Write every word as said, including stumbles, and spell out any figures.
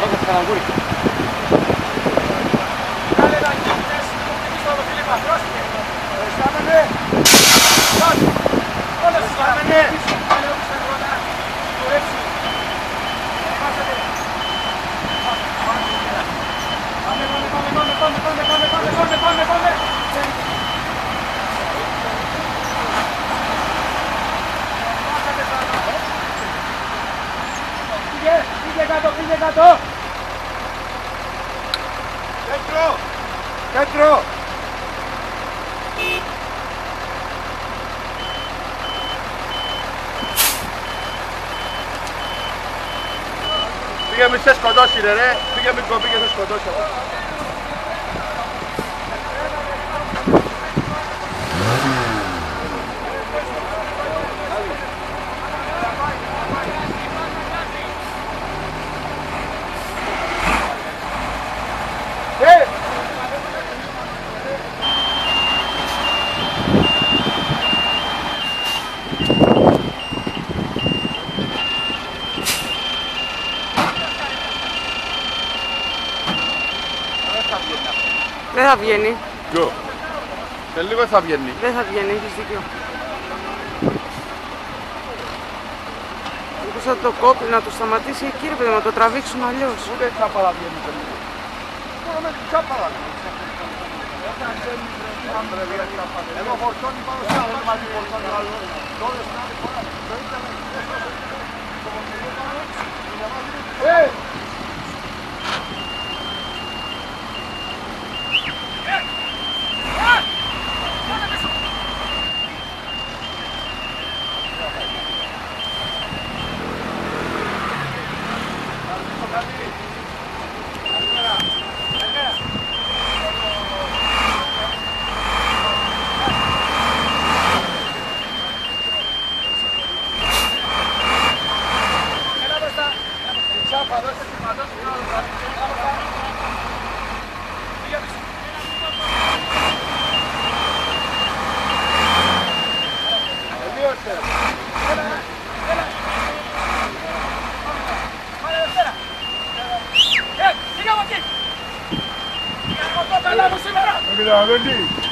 Πάμε στο Καναγούρι. Κάνε να κοίτες, το πήγες στο Φιλίππα, πρόσεχε. Ευχαριστάμε. Όλες τις ευχαριστάμε. Κάνε όπως θα κοντά. Κορέψει. Πάσατε. Πάμε, πάμε, πάμε, πάμε, πάμε, πάμε, πάμε, πάμε, πάμε, πάμε, πάμε. Πήγε, πήγε κάτω, πήγε κάτω. Κέντρο, κέντρο. Πήγε μη σε σκοτώσει ρε, ρε. Πήγε μη κοπεί και σε σκοτώσει. Δεν θα βγαίνει. Ποιο? Σε λίγο θα βγαίνει. Δεν θα βγαίνει, έχεις δίκιο. Μήπως θα το κόπει, να το σταματήσει εκεί ρε παιδί, να το τραβήξουν αλλιώς. Ούτε θα παραβγαίνει σε λίγο. Μόνο με την τσάπα παραβγαίνει. Εδώ φορτώνει πάνω σε άλλο, δεν μαζί φορτώνει άλλο. Τώρα στην άλλη φορά, το ίντερνετ, Ε! Mira, vení.